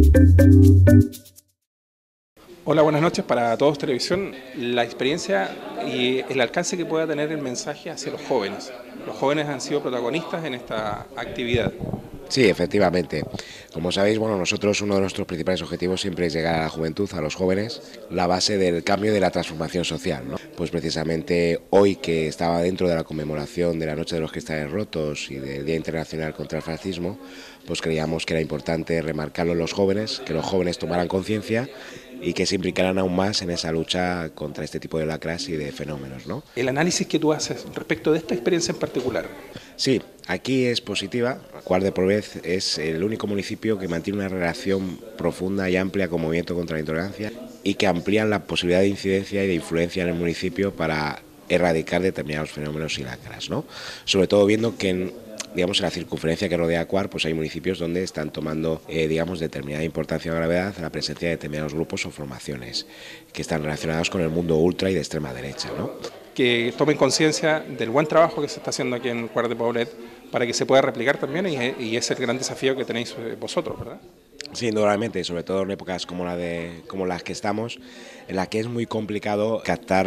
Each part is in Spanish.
Hola, buenas noches para todos Televisión. La experiencia y el alcance que pueda tener el mensaje hacia los jóvenes. Los jóvenes han sido protagonistas en esta actividad. Sí, efectivamente. Como sabéis, bueno, nosotros uno de nuestros principales objetivos siempre es llegar a la juventud, a los jóvenes, la base del cambio y de la transformación social, ¿no? Pues precisamente hoy que estaba dentro de la conmemoración de la Noche de los Cristales Rotos y del Día Internacional contra el Fascismo, pues creíamos que era importante remarcarlo en los jóvenes, que los jóvenes tomaran conciencia y que se implicaran aún más en esa lucha contra este tipo de lacras y de fenómenos, ¿no? El análisis que tú haces respecto de esta experiencia en particular. Sí, aquí es positiva. Cuart de Poblet es el único municipio que mantiene una relación profunda y amplia con Movimiento contra la Intolerancia y que amplían la posibilidad de incidencia y de influencia en el municipio para erradicar determinados fenómenos y lacras, ¿no? Sobre todo viendo que en la circunferencia que rodea Cuart, pues hay municipios donde están tomando, determinada importancia o gravedad la presencia de determinados grupos o formaciones que están relacionados con el mundo ultra y de extrema derecha, ¿no? Que tomen conciencia del buen trabajo que se está haciendo aquí en Cuart de Poblet para que se pueda replicar también y es el gran desafío que tenéis vosotros, ¿verdad? Sí, indudablemente, sobre todo en épocas como las que estamos, en las que es muy complicado captar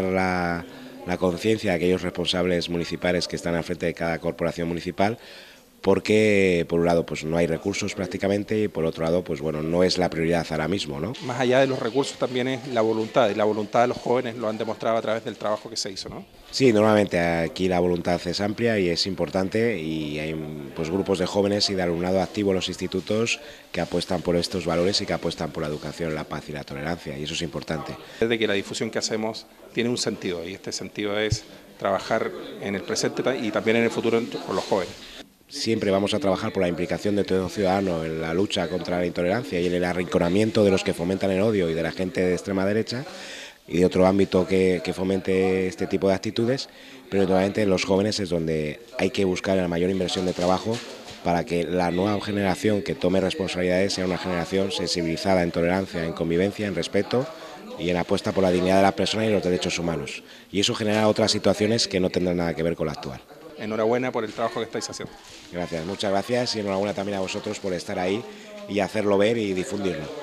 la conciencia de aquellos responsables municipales que están al frente de cada corporación municipal, porque por un lado pues no hay recursos prácticamente y por otro lado pues bueno, no es la prioridad ahora mismo, ¿no? Más allá de los recursos también es la voluntad, y la voluntad de los jóvenes lo han demostrado a través del trabajo que se hizo, ¿no? Sí, normalmente aquí la voluntad es amplia y es importante y hay pues grupos de jóvenes y de alumnado activo en los institutos que apuestan por estos valores y que apuestan por la educación, la paz y la tolerancia, y eso es importante. Desde que la difusión que hacemos tiene un sentido y este sentido es trabajar en el presente y también en el futuro con los jóvenes. Siempre vamos a trabajar por la implicación de todo ciudadano en la lucha contra la intolerancia y en el arrinconamiento de los que fomentan el odio y de la gente de extrema derecha y de otro ámbito que fomente este tipo de actitudes, pero nuevamente en los jóvenes es donde hay que buscar la mayor inversión de trabajo para que la nueva generación que tome responsabilidades sea una generación sensibilizada en tolerancia, en convivencia, en respeto y en apuesta por la dignidad de la persona y los derechos humanos. Y eso genera otras situaciones que no tendrán nada que ver con la actual. Enhorabuena por el trabajo que estáis haciendo. Gracias, muchas gracias y enhorabuena también a vosotros por estar ahí y hacerlo ver y difundirlo.